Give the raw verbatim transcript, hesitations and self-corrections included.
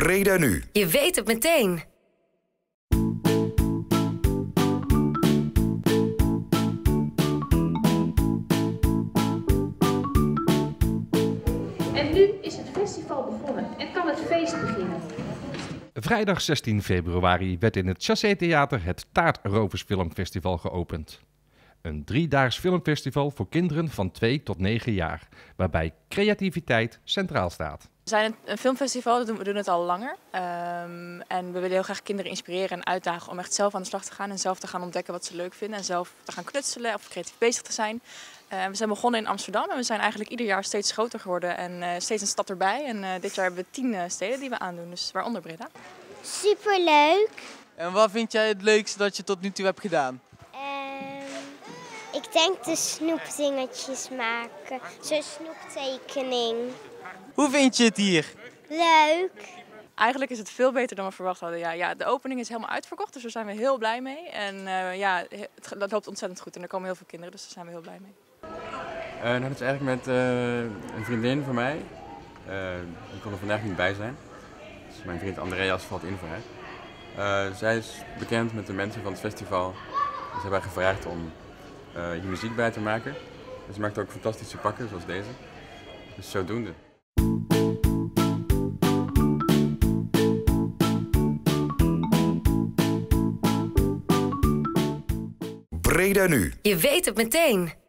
Breda Nu. Je weet het meteen. En nu is het festival begonnen en kan het feest beginnen. Vrijdag zestien februari werd in het Chassé Theater het Taartrovers Filmfestival geopend. Een driedaags filmfestival voor kinderen van twee tot negen jaar, waarbij creativiteit centraal staat. We zijn een filmfestival, we doen het al langer. Um, en we willen heel graag kinderen inspireren en uitdagen om echt zelf aan de slag te gaan. En zelf te gaan ontdekken wat ze leuk vinden en zelf te gaan knutselen of creatief bezig te zijn. Uh, we zijn begonnen in Amsterdam en we zijn eigenlijk ieder jaar steeds groter geworden en uh, steeds een stad erbij. En uh, dit jaar hebben we tien uh, steden die we aandoen, dus waaronder Breda. Superleuk. En wat vind jij het leukste dat je tot nu toe hebt gedaan? Um, ik denk de snoepdingetjes maken. Zo'n snoeptekening. Hoe vind je het hier? Leuk. Eigenlijk is het veel beter dan we verwacht hadden. Ja, ja, de opening is helemaal uitverkocht, dus daar zijn we heel blij mee. En uh, ja, het, dat loopt ontzettend goed en er komen heel veel kinderen, dus daar zijn we heel blij mee. Uh, nou, dat is eigenlijk met uh, een vriendin van mij. Uh, die kon er vandaag niet bij zijn. Dus mijn vriend Andreas valt in voor haar. Uh, zij is bekend met de mensen van het festival. Dus ze hebben haar gevraagd om uh, hier muziek bij te maken. En ze maakt ook fantastische pakken, zoals deze. Dus zodoende. Breda Nu. Je weet het meteen.